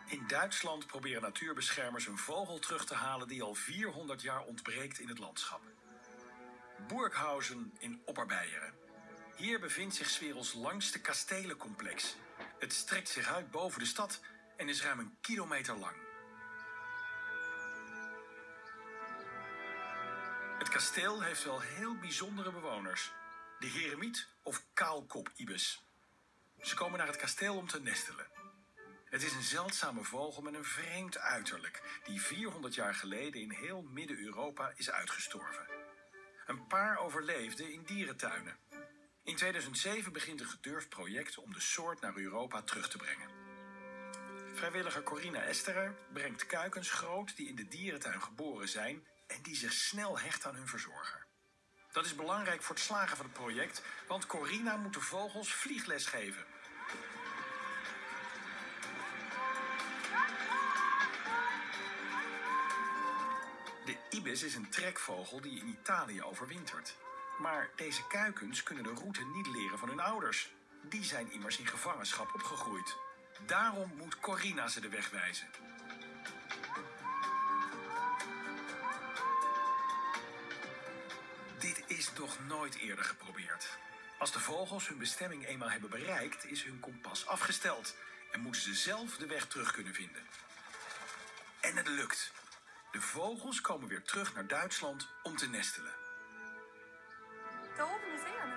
In Duitsland proberen natuurbeschermers een vogel terug te halen die al 400 jaar ontbreekt in het landschap. Burghausen in Opperbeieren. Hier bevindt zich 's werelds langste kastelencomplex. Het strekt zich uit boven de stad en is ruim 1 kilometer lang. Het kasteel heeft wel heel bijzondere bewoners. De heremiet of kaalkop-ibis. Ze komen naar het kasteel om te nestelen. Het is een zeldzame vogel met een vreemd uiterlijk, die 400 jaar geleden in heel Midden-Europa is uitgestorven. Een paar overleefden in dierentuinen. In 2007 begint een gedurfd project om de soort naar Europa terug te brengen. Vrijwilliger Corina Esterer brengt kuikens groot die in de dierentuin geboren zijn en die zich snel hechten aan hun verzorger. Dat is belangrijk voor het slagen van het project, want Corina moet de vogels vliegles geven. De ibis is een trekvogel die in Italië overwintert. Maar deze kuikens kunnen de route niet leren van hun ouders. Die zijn immers in gevangenschap opgegroeid. Daarom moet Corina ze de weg wijzen. Dit is nog nooit eerder geprobeerd. Als de vogels hun bestemming eenmaal hebben bereikt, is hun kompas afgesteld en moeten ze zelf de weg terug kunnen vinden. En het lukt. De vogels komen weer terug naar Duitsland om te nestelen. Daar oben is er.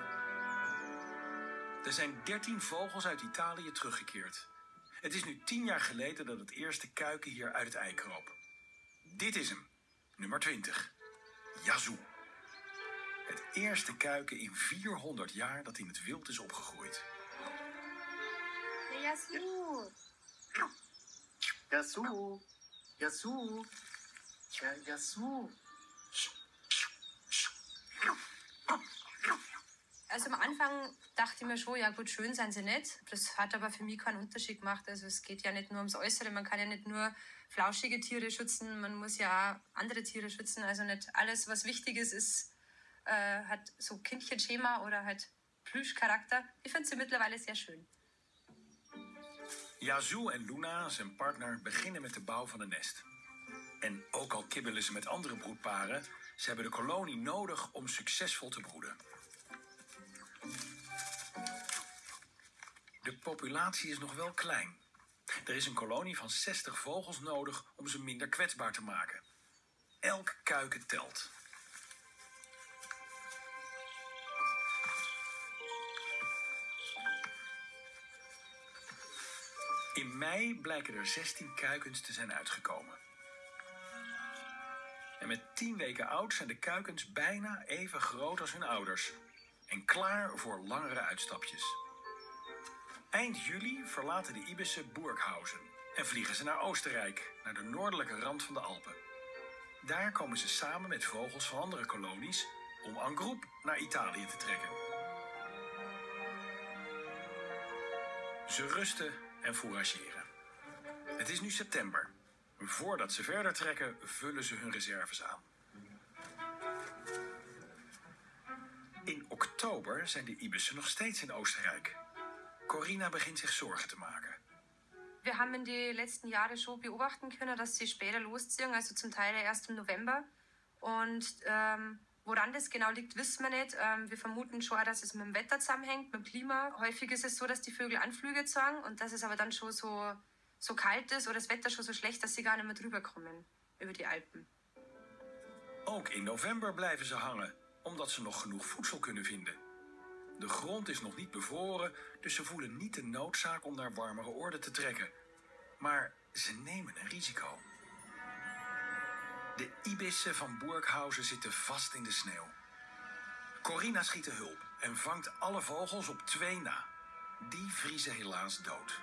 Er zijn 13 vogels uit Italië teruggekeerd. Het is nu 10 jaar geleden dat het eerste kuiken hier uit het ei kroop. Dit is hem, nummer 20. Yazoo. Het eerste kuiken in 400 jaar dat in het wild is opgegroeid. Yazoo. Yazoo. Yazoo. Ja, Yazoo. Also am Anfang dachte ich mir schon, ja gut, schön sind sie nicht. Das hat aber für mich keinen Unterschied gemacht. Also es geht ja nicht nur ums Äußere. Man kann ja nicht nur flauschige Tiere schützen. Man muss ja auch andere Tiere schützen. Also nicht alles, was wichtig ist, hat so Kindchenschema oder halt Plüschcharakter. Ich finde sie mittlerweile sehr schön. Yazoo en Luna, zijn partner, beginnen met de bouw van een nest. En ook al kibbelen ze met andere broedparen, ze hebben de kolonie nodig om succesvol te broeden. De populatie is nog wel klein. Er is een kolonie van 60 vogels nodig om ze minder kwetsbaar te maken. Elk kuiken telt. In mei blijken er 16 kuikens te zijn uitgekomen. En met 10 weken oud zijn de kuikens bijna even groot als hun ouders. En klaar voor langere uitstapjes. Eind juli verlaten de ibissen Burghausen en vliegen ze naar Oostenrijk, naar de noordelijke rand van de Alpen. Daar komen ze samen met vogels van andere kolonies om en groupe naar Italië te trekken. Ze rusten en fourageren. Het is nu september. Voordat ze verder trekken, vullen ze hun reserves aan. In oktober zijn de ibissen nog steeds in Oostenrijk. Corina begint zich zorgen te maken. Wir haben in die letzten Jahre schon beobachten können, dass sie später losziehen, also zum Teil erst im November. Und woran das genau liegt, wissen wir nicht. Wir vermuten schon, dass es mit dem Wetter zusammenhängt, mit dem Klima. Häufig ist es so, dass die Vögel Anflüge zeigen und dass es aber dann schon so kalt ist oder das Wetter schon so schlecht, dass sie gar nicht mehr drüber kommen über die Alpen. Ook in november blijven ze hangen, omdat ze nog genoeg voedsel kunnen vinden. De grond is nog niet bevroren, dus ze voelen niet de noodzaak om naar warmere oorden te trekken. Maar ze nemen een risico. De ibissen van Burghausen zitten vast in de sneeuw. Corina schiet de hulp en vangt alle vogels op 2 na. Die vriezen helaas dood.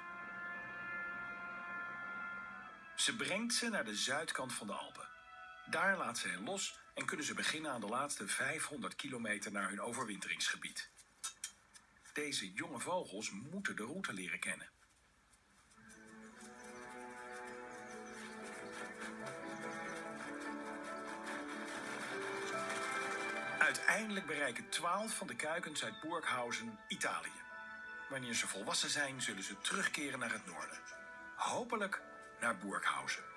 Ze brengt ze naar de zuidkant van de Alpen. Daar laat ze hen los en kunnen ze beginnen aan de laatste 500 kilometer naar hun overwinteringsgebied. Deze jonge vogels moeten de route leren kennen. Uiteindelijk bereiken 12 van de kuikens uit Burghausen Italië. Wanneer ze volwassen zijn, zullen ze terugkeren naar het noorden. Hopelijk naar Burghausen.